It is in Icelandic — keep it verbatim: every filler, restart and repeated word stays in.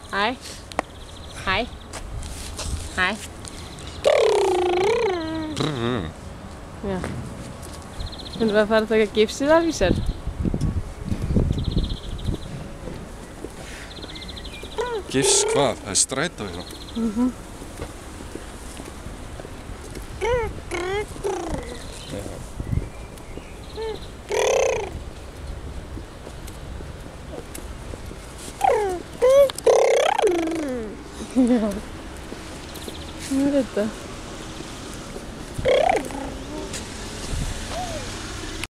Hæ. Hæ. Hæ. Já. Finnum við að fara að taka gifsið af í sér? Gifs hvað? Það er strætó hérna. Mhm. Já. Hvað er þetta?